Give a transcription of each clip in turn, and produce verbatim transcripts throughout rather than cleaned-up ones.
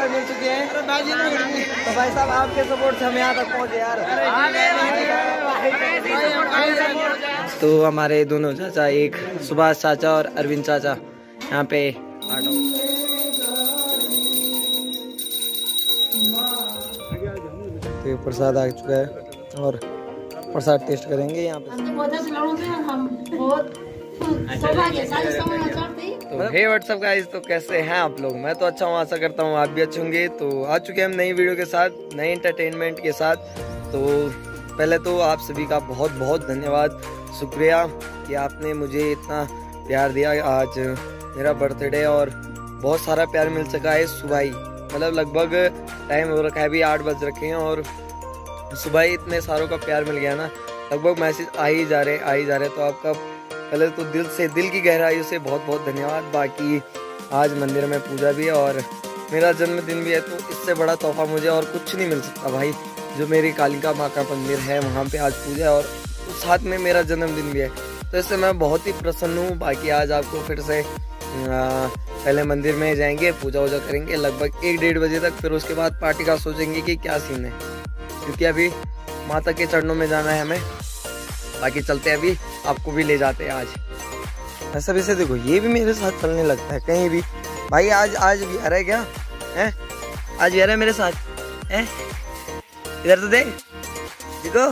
Subscriber मिल चुके हैं। तो भाई साहब आपके सपोर्ट से हम यहाँ तक पहुँचे यार। तो हमारे दोनों चाचा, एक सुभाष चाचा और अरविंद चाचा यहाँ पे आटो तो ये प्रसाद आ चुका है और प्रसाद टेस्ट करेंगे यहाँ पे। तो हे व्हाट्सअप गाइस, तो कैसे हैं आप लोग? मैं तो अच्छा हूँ, आशा करता हूँ आप भी अच्छे होंगे। तो आ चुके हैं हम नई वीडियो के साथ, नए एंटरटेनमेंट के साथ। तो पहले तो आप सभी का बहुत बहुत धन्यवाद, शुक्रिया कि आपने मुझे इतना प्यार दिया। आज मेरा बर्थडे और बहुत सारा प्यार मिल सका है सुबह ही, मतलब लगभग टाइम हो रखा है अभी आठ बज रखे हैं और सुबह ही इतने सारों का प्यार मिल गया ना, लगभग मैसेज आ ही जा रहे आ ही जा रहे तो आपका पहले तो दिल से, दिल की गहराई से बहुत बहुत धन्यवाद। बाकी आज मंदिर में पूजा भी है और मेरा जन्मदिन भी है, तो इससे बड़ा तोहफा मुझे और कुछ नहीं मिल सकता भाई। जो मेरी कालिका माँ का मंदिर है वहाँ पे आज पूजा है और साथ में मेरा जन्मदिन भी है, तो इससे मैं बहुत ही प्रसन्न हूँ। बाकी आज आपको फिर से आ, पहले मंदिर में जाएंगे, पूजा वूजा करेंगे लगभग एक डेढ़ बजे तक, फिर उसके बाद पार्टी का सोचेंगे कि क्या सीन है, क्योंकि अभी माता के चरणों में जाना है हमें। बाकी चलते हैं, अभी आपको भी ले जाते हैं आज। ऐसा वैसे देखो ये भी मेरे साथ चलने लगता है कहीं भी भाई। आज आज भी आ रहा है क्या है? आज भी आ रहा है मेरे साथ है? इधर तो देख, देखो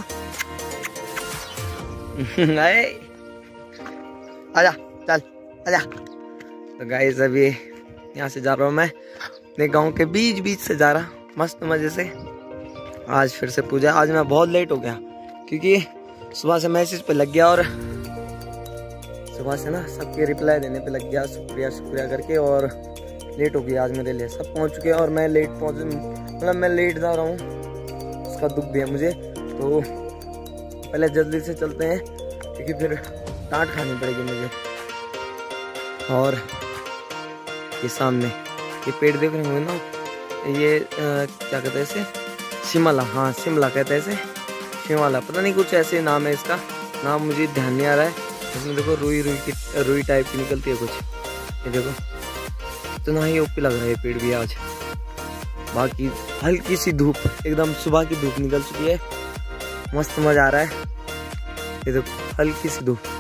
आजा, चल आजा। तो गाइस अभी यहाँ से जा रहा हूँ मैं, अपने गांव के बीच बीच से जा रहा, मस्त मजे से। आज फिर से पूजा। आज मैं बहुत लेट हो गया क्योंकि सुबह से मैसेज पे लग गया और सुबह से ना सबके रिप्लाई देने पे लग गया, शुक्रिया शुक्रिया करके, और लेट हो गया आज मेरे लिए। सब पहुंच चुके हैं और मैं लेट पहुंच, मतलब मैं लेट जा रहा हूँ, उसका दुख भी है मुझे। तो पहले जल्दी से चलते हैं क्योंकि फिर डांट खानी पड़ेगी मुझे। और ये सामने ये पेड़ देख रहे होंगे ना, ये आ, क्या कहते हैं इसे? शिमला, हाँ शिमला कहते हैं इसे, शिमला पता नहीं कुछ ऐसे नाम है इसका, नाम मुझे ध्यान नहीं आ रहा है। इसमें देखो रुई रुई की रुई टाइप की निकलती है कुछ, ये देखो इतना ही ओपी लग रहा है पेड़ भी आज। बाकी हल्की सी धूप, एकदम सुबह की धूप निकल चुकी है, मस्त मजा आ रहा है। ये देखो हल्की सी धूप।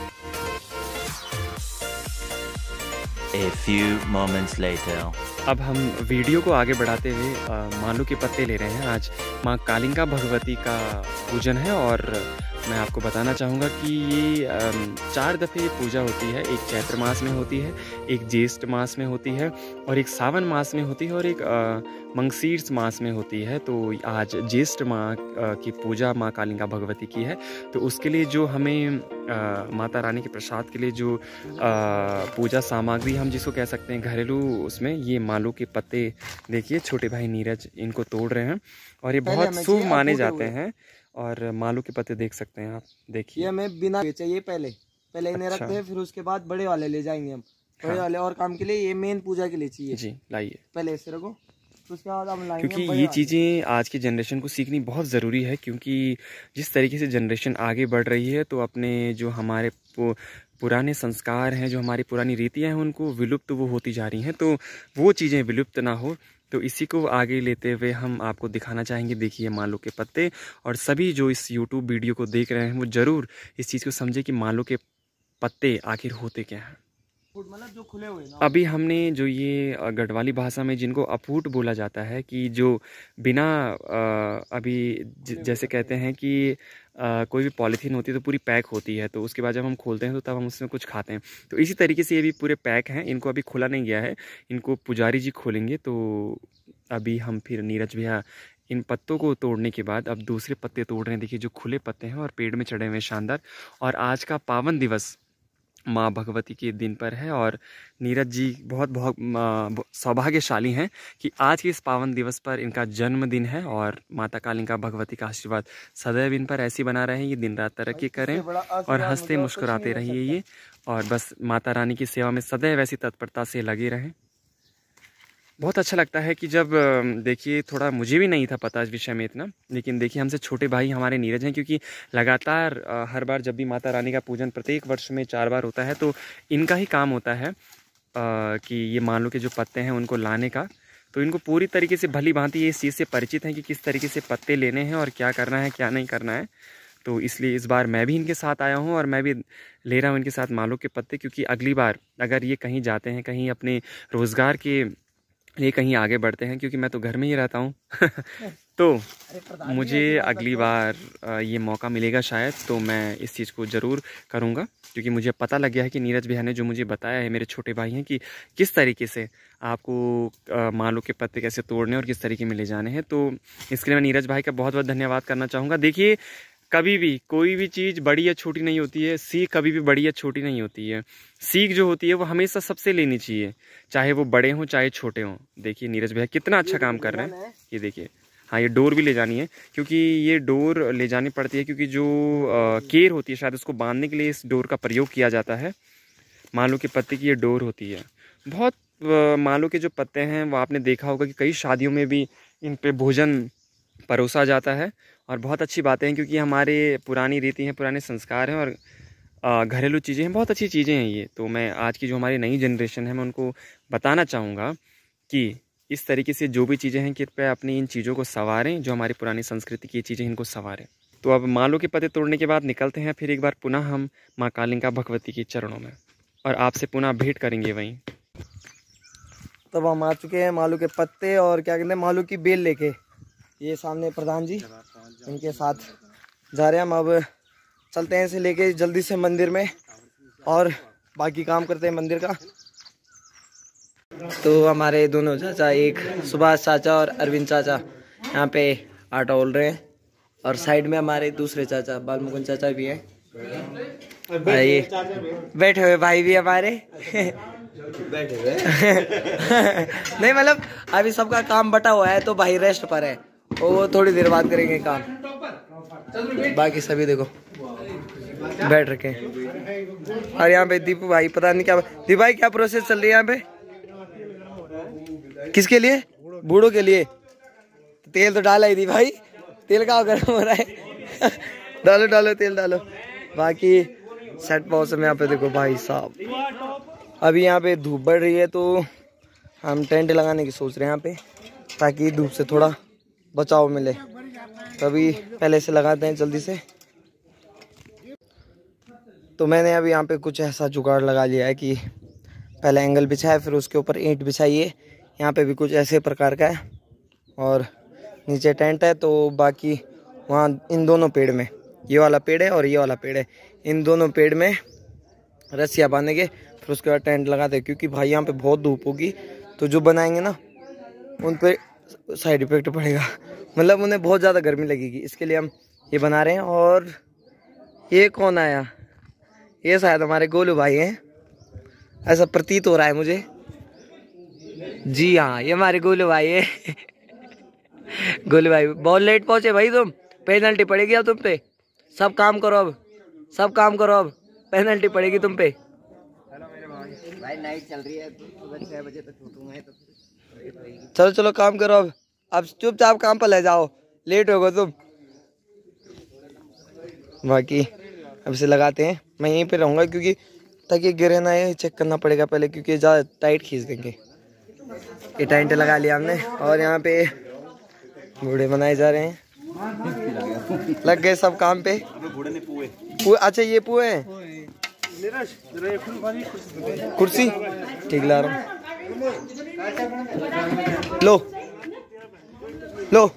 A few moments later. अब हम वीडियो को आगे बढ़ाते हुए मालू के पत्ते ले रहे हैं। आज माँ कालिका भगवती का पूजन है और मैं आपको बताना चाहूँगा कि ये चार दफ़े पूजा होती है। एक चैत्र मास में होती है, एक ज्येष्ठ मास में होती है और एक सावन मास में होती है और एक मंगशीर्ष मास में होती है। तो आज ज्येष्ठ माह की पूजा माँ कालिका भगवती की है, तो उसके लिए जो हमें आ, माता रानी के प्रसाद के लिए जो आ, पूजा सामग्री हम जिसको कह सकते हैं घरेलू, उसमें ये मालू के पत्ते देखिए, छोटे भाई नीरज इनको तोड़ रहे हैं और ये बहुत शुभ माने जाते हैं। और मालू के पत्ते देख सकते हैं आप, देखिए ये हमें बिना चाहिए, पहले पहले इन्हें अच्छा। रखते हैं, फिर उसके बाद बड़े वाले ले जाएंगे हम। बड़े हाँ। वाले और काम के लिए, ये मेन पूजा के लिए चाहिए जी, लाइए। पहले इसे रखो, तो उसके बाद हम लाएंगे। क्योंकि ये चीज़ें आज की जनरेशन को सीखनी बहुत ज़रूरी है, क्योंकि जिस तरीके से जनरेशन आगे बढ़ रही है तो अपने जो हमारे पुराने संस्कार हैं, जो हमारी पुरानी रीतियाँ हैं, उनको विलुप्त वो होती जा रही हैं। तो वो चीज़ें विलुप्त ना हो, तो इसी को आगे लेते हुए हम आपको दिखाना चाहेंगे। देखिए मालू के पत्ते, और सभी जो इस यूट्यूब वीडियो को देख रहे हैं वो ज़रूर इस चीज़ को समझे कि मालू के पत्ते आखिर होते क्या हैं। मतलब जो खुले हुए ना, अभी हमने जो ये गढ़वाली भाषा में जिनको अफूट बोला जाता है, कि जो बिना अभी जैसे कहते हैं कि आ, कोई भी पॉलीथीन होती है तो पूरी पैक होती है, तो उसके बाद जब हम खोलते हैं तो तब हम उसमें कुछ खाते हैं। तो इसी तरीके से ये भी पूरे पैक हैं, इनको अभी खोला नहीं गया है, इनको पुजारी जी खोलेंगे। तो अभी हम फिर नीरज भैया इन पत्तों को तोड़ने के बाद अब दूसरे पत्ते तोड़ रहे हैं। देखिए जो खुले पत्ते हैं और पेड़ में चढ़े हुए शानदार। और आज का पावन दिवस माँ भगवती के दिन पर है और नीरज जी बहुत बहुत सौभाग्यशाली हैं कि आज के इस पावन दिवस पर इनका जन्मदिन है। और माता कालिका भगवती का आशीर्वाद सदैव इन पर ऐसी बना रहे, ये दिन रात तरक्की करें और हंसते मुस्कुराते रहिए ये, और बस माता रानी की सेवा में सदैव ऐसी तत्परता से लगे रहें। बहुत अच्छा लगता है कि जब देखिए, थोड़ा मुझे भी नहीं था पता इस विषय में इतना, लेकिन देखिए हमसे छोटे भाई हमारे नीरज हैं, क्योंकि लगातार हर बार जब भी माता रानी का पूजन प्रत्येक वर्ष में चार बार होता है, तो इनका ही काम होता है कि ये मालू के जो पत्ते हैं उनको लाने का। तो इनको पूरी तरीके से भली भांति ये इस चीज़ से परिचित हैं कि किस तरीके से पत्ते लेने हैं और क्या करना है क्या नहीं करना है। तो इसलिए इस बार मैं भी इनके साथ आया हूँ और मैं भी ले रहा हूँ इनके साथ मालों के पत्ते, क्योंकि अगली बार अगर ये कहीं जाते हैं, कहीं अपने रोज़गार के लिए कहीं आगे बढ़ते हैं, क्योंकि मैं तो घर में ही रहता हूँ तो मुझे अगली बार ये मौका मिलेगा शायद, तो मैं इस चीज़ को ज़रूर करूँगा, क्योंकि मुझे पता लग गया है कि नीरज भैया ने जो मुझे बताया है, मेरे छोटे भाई हैं, कि किस तरीके से आपको मालों के पत्ते कैसे तोड़ने और किस तरीके में ले जाने हैं। तो इसके लिए मैं नीरज भाई का बहुत बहुत धन्यवाद करना चाहूँगा। देखिए, कभी भी कोई भी चीज़ बड़ी या छोटी नहीं होती है, सीख कभी भी बड़ी या छोटी नहीं होती है। सीख जो होती है वो हमेशा सबसे लेनी चाहिए, चाहे वो बड़े हों चाहे छोटे हों। देखिए नीरज भैया कितना अच्छा काम कर रहे हैं, ये देखिए। हाँ, ये डोर भी ले जानी है, क्योंकि ये डोर ले जानी पड़ती है, क्योंकि जो आ, केर होती है शायद उसको बांधने के लिए इस डोर का प्रयोग किया जाता है। मालों के पत्ते की ये डोर होती है। बहुत आ, मालों के जो पत्ते हैं वो आपने देखा होगा कि कई शादियों में भी इन पे भोजन परोसा जाता है, और बहुत अच्छी बातें हैं, क्योंकि हमारे पुरानी रीति हैं, पुराने संस्कार हैं और घरेलू चीज़ें हैं, बहुत अच्छी चीज़ें हैं ये। तो मैं आज की जो हमारी नई जनरेशन है मैं उनको बताना चाहूँगा कि इस तरीके से जो भी चीज़ें हैं कृपया अपनी इन चीज़ों को संवारें, जो हमारी पुरानी संस्कृति की चीज़ें इनको संवारें। तो अब मालों के पत्ते तोड़ने के बाद निकलते हैं फिर एक बार पुनः हम माँ कालिका भगवती के चरणों में, और आपसे पुनः भेंट करेंगे वहीं। तब हम आ चुके हैं मालू के पत्ते और क्या कहते हैं मालू की बेल लेके। ये सामने प्रधान जी इनके साथ जा रहे हैं हम। अब चलते हैं इसे लेके जल्दी से मंदिर में और बाकी काम करते हैं मंदिर का। तो हमारे दोनों चाचा, एक सुभाष चाचा और अरविंद चाचा, यहाँ पे आटा ओल रहे हैं, और साइड में हमारे दूसरे चाचा बाल मुकुंद चाचा भी हैं। भाई बैठे हुए भाई भी हमारे बैठे हुए नहीं, मतलब अभी सबका काम बटा हुआ है तो भाई रेस्ट पर है, वो थोड़ी देर बाद करेंगे काम। बाकी सभी देखो बैठ रखे हैं। और यहाँ पे दीपू भाई पता नहीं क्या, दीपू भाई क्या प्रोसेस चल रही है यहाँ पे? किसके लिए? बूढ़ों के लिए। तेल तो डाला ही दी भाई, तेल का गर्म हो रहा है डालो डालो तेल डालो। बाकी सेट मौसम यहाँ पे देखो भाई साहब। अभी यहाँ पे धूप बढ़ रही है तो हम टेंट लगाने की सोच रहे हैं यहाँ पे, ताकि धूप से थोड़ा बचाव मिले। तभी पहले से लगाते हैं जल्दी से। तो मैंने अभी यहाँ पे कुछ ऐसा जुगाड़ लगा लिया है कि पहले एंगल बिछाया, फिर उसके ऊपर ईंट बिछाइए। यहाँ पे भी कुछ ऐसे प्रकार का है, और नीचे टेंट है। तो बाकी वहाँ इन दोनों पेड़ में, ये वाला पेड़ है और ये वाला पेड़ है, इन दोनों पेड़ में रस्सियाँ बांधेंगे, फिर उसके बाद टेंट लगाते। क्योंकि भाई यहाँ पे बहुत धूप होगी, तो जो बनाएंगे ना उन पे साइड इफेक्ट पड़ेगा, मतलब उन्हें बहुत ज़्यादा गर्मी लगेगी। इसके लिए हम ये बना रहे हैं। और ये कौन आया? ये शायद हमारे गोलू भाई हैं, ऐसा प्रतीत हो रहा है मुझे। जी हाँ, ये हमारे गोलू भाई है गोलू भाई बहुत लेट पहुंचे भाई, तुम पेनल्टी पड़ेगी अब तुम पे। सब काम करो अब, सब काम करो अब, पेनल्टी पड़ेगी तुम पे। हेलो मेरे भाई, भाई नाइट चल रही है, सुबह छह बजे तक छूटूंगा तो चलो चलो काम करो अब अब चुपचाप काम पर ले जाओ, लेट होगा तुम। बाकी अब से लगाते हैं, मैं यहीं पे रहूँगा क्योंकि ताकि गिरे ना, ये चेक करना पड़ेगा पहले, क्योंकि ज़्यादा टाइट खींच देंगे। ये टेंट लगा लिया हमने, और यहाँ पे बूढ़े बनाए जा रहे हैं, लग गए सब काम पे। पुए, अच्छा ये पुए हैं, कुर्सी ठीक ला रहा हूँ। लो लो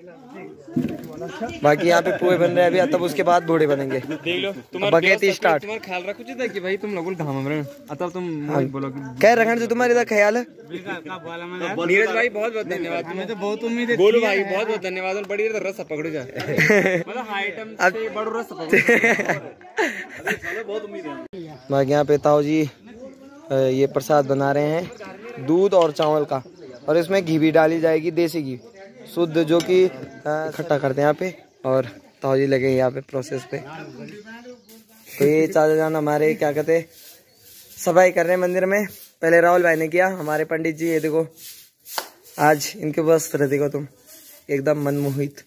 बाकी यहाँ पे पुए बन रहे हैं अभी, तब उसके बाद बूढ़े बनेंगे। देख लो बगैती स्टार्ट। तुम्हारा ख्याल रखो चाहिए कि भाई तुम लोगों घाम रहे हो, तब तुम बोलो कह रखने से तुम्हारे इधर ख्याल है। नीरज भाई बहुत बहुत धन्यवाद, तुम्हें तो बहुत उम्मीद है। गोलू भाई बहुत बहुत धन्यवाद, और बड़ी रस पकड़ो जा मतलब आइटम से बड़ा रस पकड़ो बहुत उम्मीद है। बाकी यहाँ पे ताऊ जी ये प्रसाद बना रहे हैं दूध और चावल का, और इसमें घी भी डाली जाएगी, देसी घी शुद्ध, जो कि इकट्ठा करते हैं यहाँ पे। और ताऊ जी लगे यहाँ पे प्रोसेस पे। तो ये चाचा जान हमारे क्या कहते सफाई कर रहे हैं मंदिर में। पहले राहुल भाई ने किया, हमारे पंडित जी। ये देखो आज इनके वस्त्र देखो तुम, एकदम मनमोहित।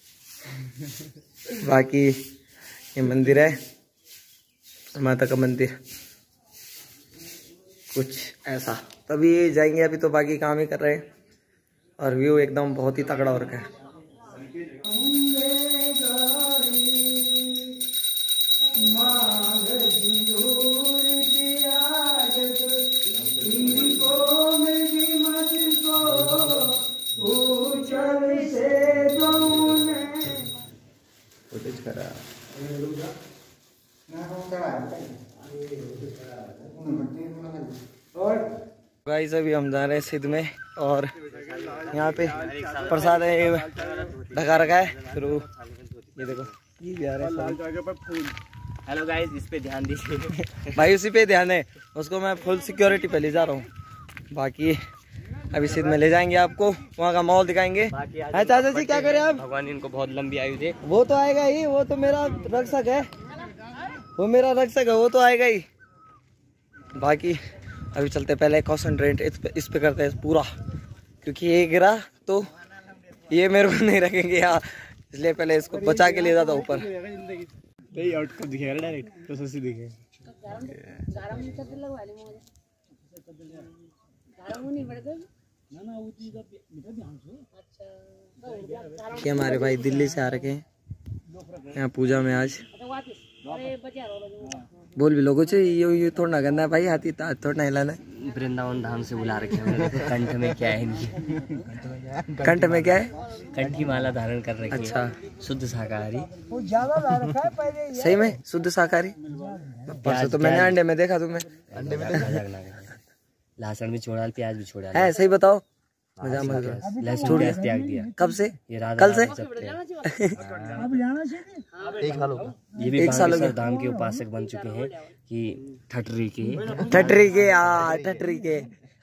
बाकी ये मंदिर है, माता का मंदिर कुछ ऐसा। तभी जाएंगे, अभी तो बाकी काम ही कर रहे हैं। और व्यू एकदम बहुत ही तगड़ा हो रखा है। गाइस अभी हम जा रहे हैं सिद्ध में और यहाँ पे प्रसाद है ढका रखा है। फिर ये देखो ये जा रहा है। हेलो गाइस, इस पे ध्यान दीजिए भाई, उसी पे ध्यान है। उसको मैं फुल सिक्योरिटी पे ले जा रहा हूँ। बाकी अभी सिद्ध में ले जाएंगे आपको, वहाँ का माहौल दिखाएंगे। हाँ चाचा जी, क्या करें आप? भगवान इनको बहुत लंबी आयु दे। वो तो आएगा ही, वो तो मेरा रक्षक है, वो मेरा रक्षक है, वो तो आएगा ही। बाकी अभी चलते, पहले कॉन्सेंट्रेट इस पे, इस पे करते हैं पूरा, क्योंकि ये गिरा तो ये मेरे को नहीं रखेंगे यार, इसलिए पहले इसको बचा के ले जाता ऊपर। ये हमारे भाई दिल्ली से आ रखे हैं यहाँ पूजा में आज। बोल भी लोगों से ये ये थोड़ा ना करना है भाई, हाथी थोड़ा ना हिलाना है। वृंदावन धाम से बुला रखे हैं। कंठ में क्या है इनकी? कंठ में क्या है? कंठी माला धारण कर रखी है। अच्छा, शुद्ध शाकाहारी। सही में शुद्ध शाकाहारी? परसों तो मैंने अंडे में देखा तुम्हें। अंडे में लहसुन भी छोड़ा, प्याज भी छोड़ा है। सही बताओ, मजा मत लहसुन प्याज त्याग दिया। कब से? ये राधा कल से? एक साल होगा। ये भी एक साल धाम के उपासक बन चुके हैं कि ठटरी के ठटरी के आ ठटरी के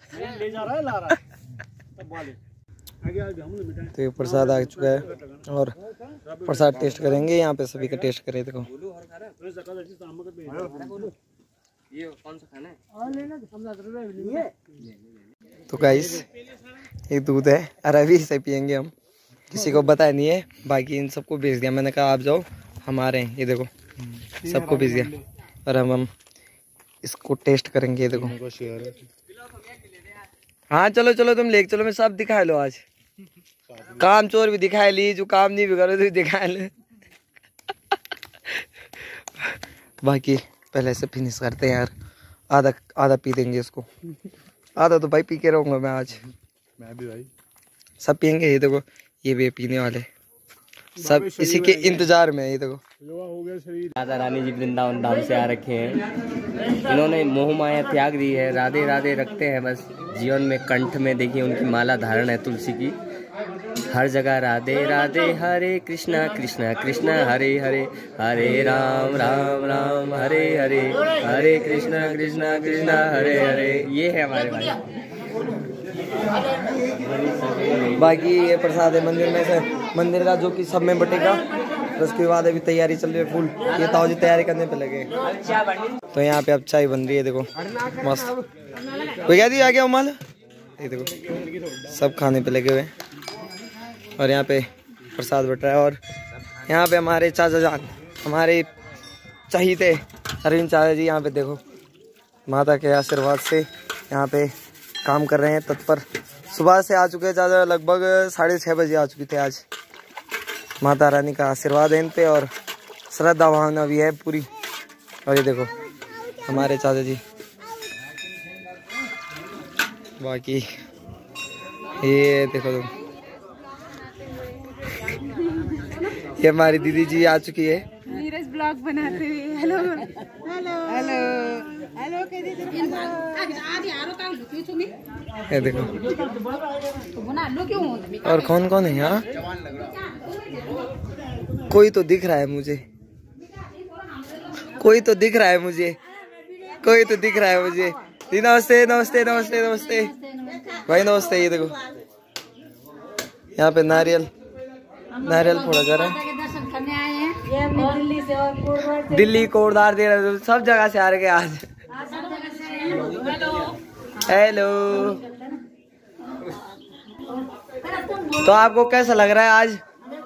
तो ये प्रसाद आ चुका है और प्रसाद टेस्ट करेंगे। यहाँ पे सभी का टेस्ट करें। देखो ये कौन सा खाना है? तो गाइस ये दूध है और अभी इसे पियेंगे हम। किसी को बताया नहीं है, बाकी इन सबको भेज दिया। मैंने कहा आप जाओ, हम आ रहे हैं। ये देखो सबको भेज दिया और हम हम इसको टेस्ट करेंगे। ये देखो, हाँ चलो चलो तुम ले चलो, मैं सब दिखा लो। आज काम चोर भी दिखाए ली, जो काम नहीं भी करो तो दिखा ले। बाकी पहले से फिनिश करते हैं यार, आधा आधा पी देंगे इसको। आधा तो भाई पी के रहूंगा मैं आज। मैं भी भाई, सब पियेंगे। ये देखो ये भी पीने वाले, सब इसी के इंतजार में। ये देखो राधा रानी जी वृंदावन धाम से आ रखे हैं। इन्होंने मोह माया त्याग दी है, राधे राधे रखते हैं बस जीवन में। कंठ में देखिए उनकी माला धारण है तुलसी की। हर जगह राधे राधे, हरे कृष्णा कृष्णा कृष्णा हरे हरे, हरे राम राम राम हरे हरे, हरे कृष्णा कृष्णा कृष्णा हरे हरे। ये है हमारे भाई। बाकी ये प्रसाद है मंदिर में से, मंदिर का, जो कि सब में बटेगा। उसके बाद अभी तैयारी चल रही है फुल। ये ताऊ जी तैयारी करने पे लगे। तो यहाँ पे अब चाय बन रही है। देखो मस्त। कोई क्या दी आ गया उमाल। ये देखो सब खाने पे लगे हुए और यहाँ पे प्रसाद बट रहा है। और यहाँ पे हमारे चाचा जान, हमारे चहीते अरविंद चाचा जी, यहाँ पे देखो माता के आशीर्वाद से यहाँ पे काम कर रहे हैं तत्पर। सुबह से आ चुके हैं चाचा, लगभग साढ़े छः बजे आ चुकी थे आज। माता रानी का आशीर्वाद है इन पे और श्रद्धा भावना भी है पूरी। और ये देखो हमारे चाचा जी। बाकी ये देखो तुम, ये हमारी दीदी जी आ चुकी है नीरज ब्लॉग बनाते हुए। Hello hello hello hello. ये देखो। और कौन कौन है यहाँ? कोई तो दिख रहा है मुझे, कोई तो दिख रहा है मुझे, कोई तो दिख रहा है मुझे। नमस्ते नमस्ते नमस्ते नमस्ते भाई, नमस्ते। ये देखो यहाँ पे नारियल नारियल फोड़ा जा रहा है। दिल्ली से और दिल्ली कोटद्वार दे रहे, सब जगह से आ रहे आज। हेलो। तो आपको कैसा लग रहा है आज?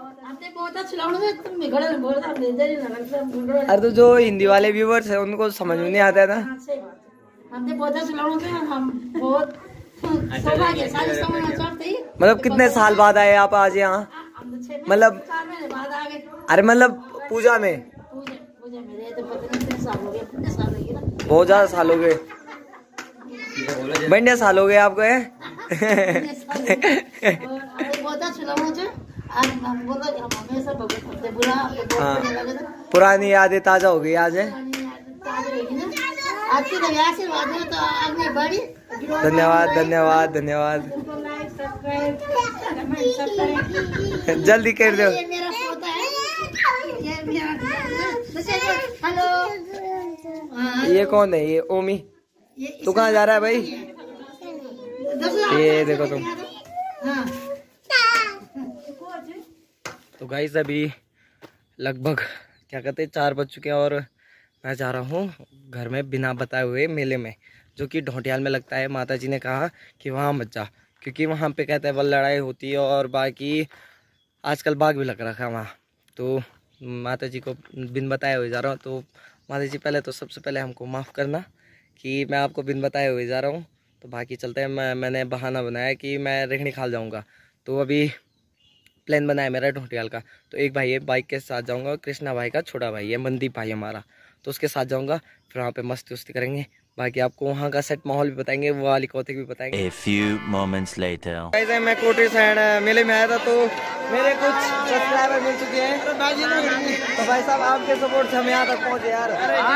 अरे तो जो हिंदी वाले व्यूवर्स है उनको समझ में नहीं आता है ना। हमने बहुत अच्छा हम बहुत सौभाग्यशाली समाचार थे। मतलब कितने साल बाद आए आप आज यहाँ? मतलब अरे मतलब पूजा में बहुत ज्यादा साल हो गए, बढ़िया साल हो गए आपको है? हाँ, पुरानी यादें ताजा हो गई आज है। धन्यवाद धन्यवाद धन्यवाद, जल्दी कर दो। ये कौन है? ये ओमी। तू कहाँ जा रहा है भाई? ये देखो तुम। तो गाइस अभी लगभग क्या कहते हैं चार बज चुके हैं और मैं जा रहा हूँ घर में बिना बताए हुए मेले में, जो कि ढोटियाल में लगता है। माता जी ने कहा कि वहाँ मत जा, क्योंकि वहाँ पे कहते हैं बल लड़ाई होती है और बाकी आजकल बाघ भी लग रखा है वहाँ। तो माता जी को बिन बताए हुए जा रहा हूँ। तो माता जी पहले तो सबसे पहले हमको माफ़ करना कि मैं आपको बिन बताए हुए जा रहा हूँ। तो बाकी चलते हैं। मैं मैंने बहाना बनाया कि मैं रेहड़ी खाल जाऊँगा, तो अभी प्लान बनाया मेरा ढोटियाल का। तो एक भाई है बाइक के साथ जाऊँगा, कृष्णा भाई का छोटा भाई है, मनदीप भाई हमारा, तो उसके साथ जाऊँगा। फिर वहाँ पे मस्ती उस्ती करेंगे। बाकी आपको वहाँ का सेट माहौल भी बताएंगे, वो वाली कौतिक भी बताएंगे। A few moments later. ऐसे मैं कोटी साइड मेले में आया था, तो मेरे कुछ सब्सक्राइबर मिल चुके हैं। तो भाई साहब आपके सपोर्ट से हम यहाँ तक पहुँचे यार।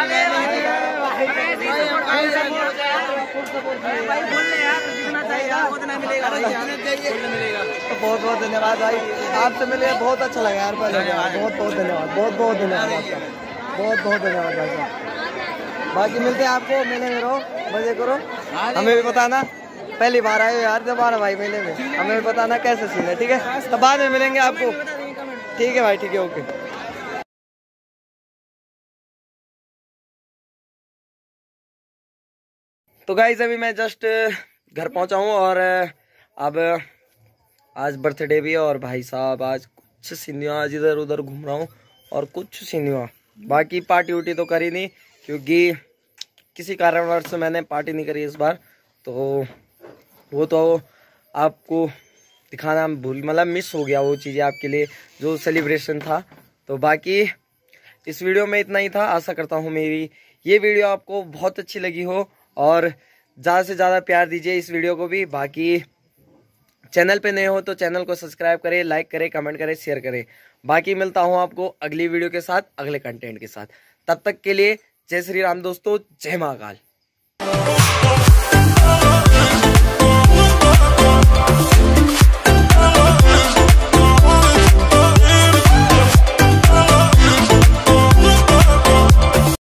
तो बहुत बहुत धन्यवाद भाई, आपसे मिले बहुत अच्छा लगा यार। बहुत बहुत धन्यवाद, बहुत बहुत धन्यवाद आपका, बहुत बहुत धन्यवाद भाई साहब। बाकी मिलते हैं आपको मेले में, रहो मजे करो, हमें भी बताना। पहली बार आए हो यार जब आना भाई मेले में, हमें भी बताना कैसे सीन है, ठीक है? तो बाद में मिलेंगे आपको, ठीक है भाई, ठीक है, ओके। तो गाइस अभी मैं जस्ट घर पहुंचा हूँ और अब आज बर्थडे भी है और भाई साहब आज कुछ सीनियर आज इधर उधर घूम रहा हूँ और कुछ सीनियर। बाकी पार्टी उटी तो करी नहीं, क्योंकि किसी कारणवश मैंने पार्टी नहीं करी इस बार। तो वो तो आपको दिखाना भूल मतलब मिस हो गया वो चीज़ें आपके लिए जो सेलिब्रेशन था। तो बाकी इस वीडियो में इतना ही था। आशा करता हूँ मेरी ये वीडियो आपको बहुत अच्छी लगी हो और ज़्यादा से ज़्यादा प्यार दीजिए इस वीडियो को भी। बाकी चैनल पे नए हो तो चैनल को सब्सक्राइब करें, लाइक करें, कमेंट करें, शेयर करें। बाकी मिलता हूँ आपको अगली वीडियो के साथ, अगले कंटेंट के साथ। तब तक के लिए जय श्री राम दोस्तों, जय महाकाल।